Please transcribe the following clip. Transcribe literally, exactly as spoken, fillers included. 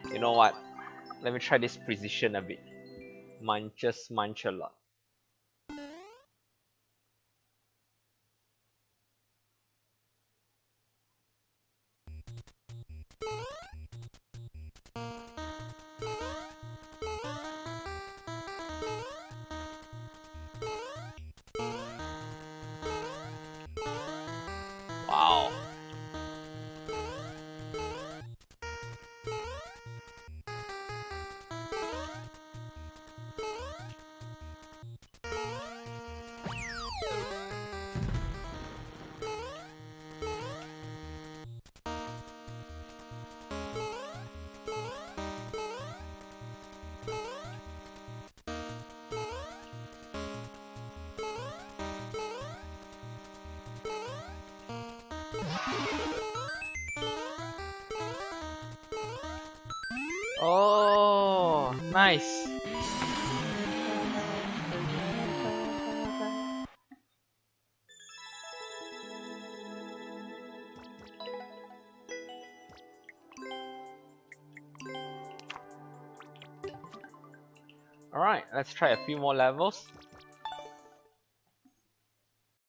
You know what? Let me try this precision a bit. Munches munch a lot. Wow. Oh, nice. Alright, let's try a few more levels.